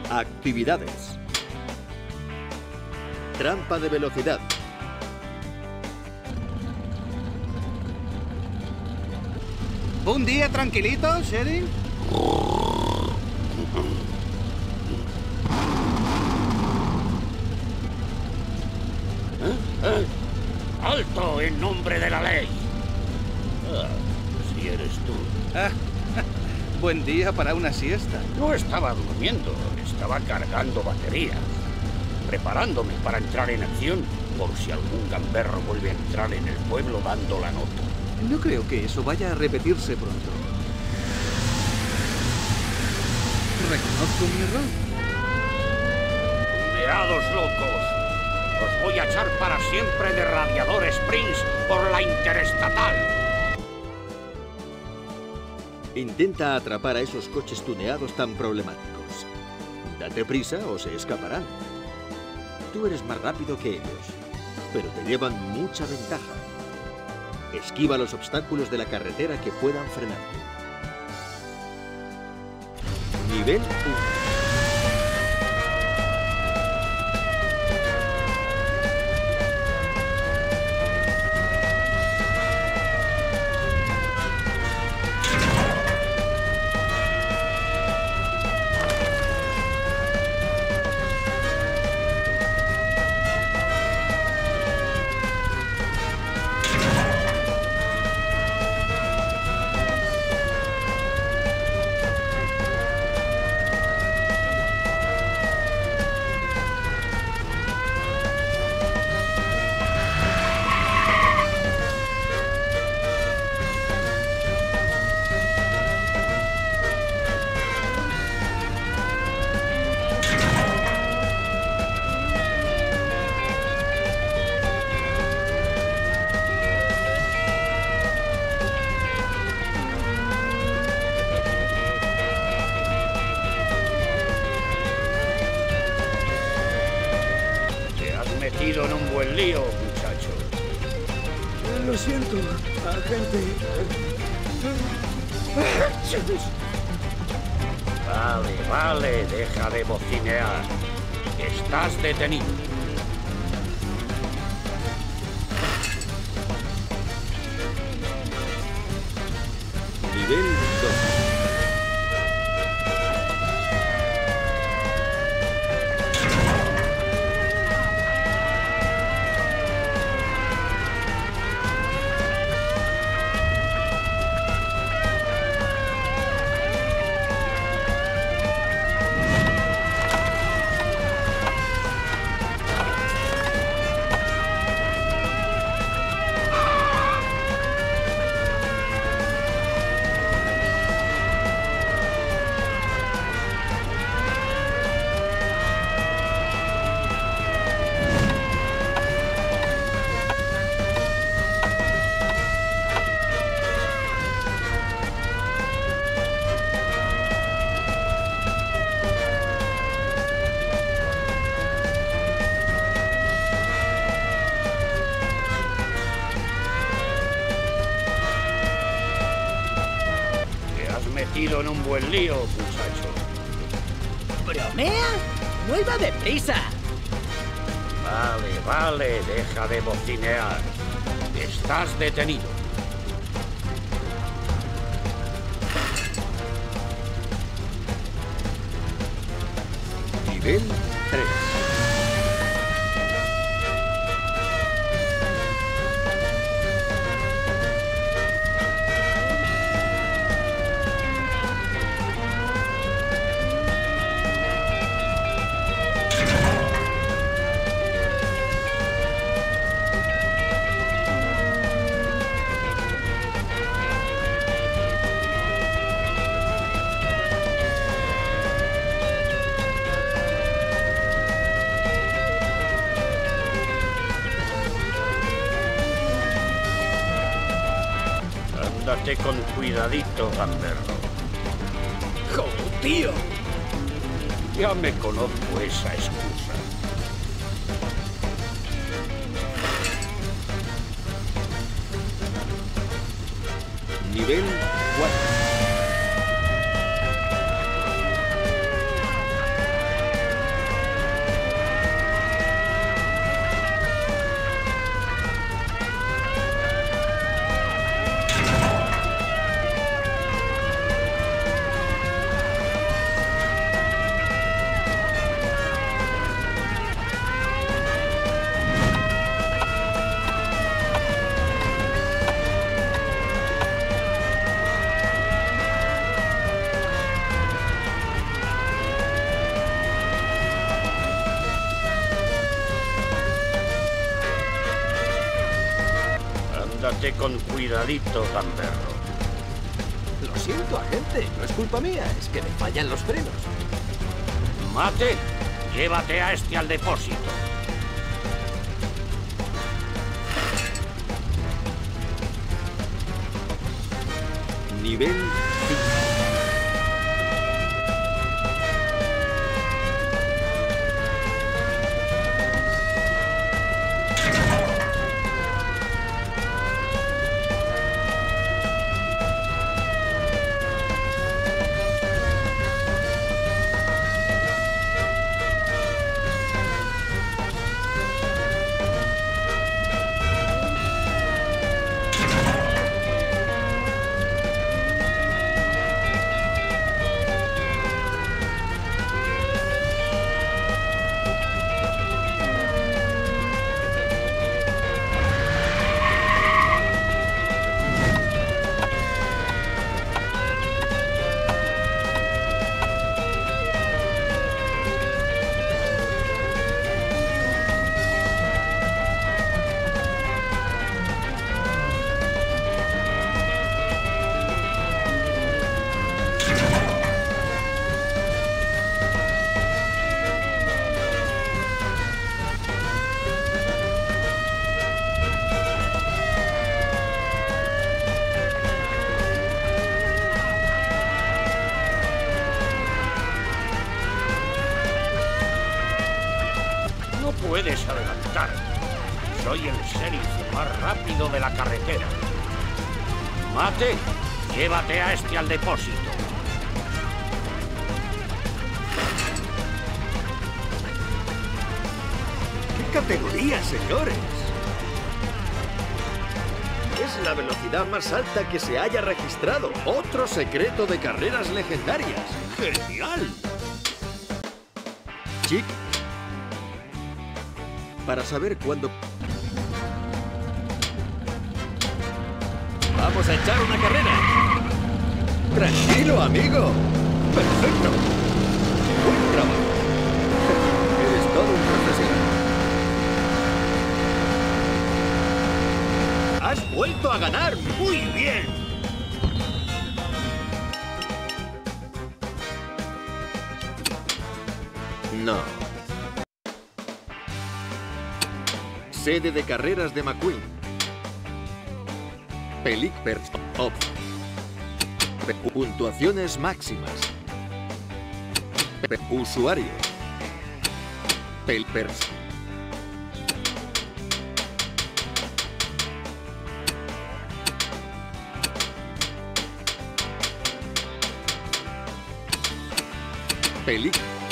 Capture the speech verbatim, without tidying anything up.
Actividades. Trampa de velocidad. ¿Un día tranquilito, Sheriff? ¿Eh? ¿Eh? ¡Alto en nombre de la ley! Ah, si eres tú. Ah, buen día para una siesta. No estaba durmiendo, estaba cargando baterías, preparándome para entrar en acción por si algún gamberro vuelve a entrar en el pueblo dando la nota. No creo que eso vaya a repetirse pronto. Reconozco mi error. ¡Condenados locos! Os voy a echar para siempre de Radiador Springs por la Interestatal. Intenta atrapar a esos coches tuneados tan problemáticos. Date prisa o se escaparán. Tú eres más rápido que ellos, pero te llevan mucha ventaja. Esquiva los obstáculos de la carretera que puedan frenarte. Nivel uno. En un buen lío, muchacho. Lo siento, agente. Vale, vale, deja de bocinear. Estás detenido. Nivel dos. Metido en un buen lío, muchacho. ¿Bromea? No iba deprisa. Vale, vale, deja de bocinear. Estás detenido. Nivel tres. Ándate con cuidadito, gamberro. ¡Oh, tío! Ya me conozco esa excusa. Nivel cuatro. Ándate con cuidadito, gamberro. Lo siento, agente. No es culpa mía, es que me fallan los frenos. Mate, llévate a este al depósito. Nivel cinco. Puedes adelantar. Soy el sheriff más rápido de la carretera. Mate, llévate a este al depósito. ¡Qué categoría, señores! Es la velocidad más alta que se haya registrado. Otro secreto de carreras legendarias. ¡Genial! Chick, para saber cuándo... ¡Vamos a echar una carrera! ¡Tranquilo, amigo! ¡Perfecto! ¡Buen trabajo! Eres todo un profesional. ¡Has vuelto a ganar! ¡Muy bien! No. Sede de carreras de McQueen. Pelicpers Op. Puntuaciones máximas. Usuario. Pelpers. Pelic.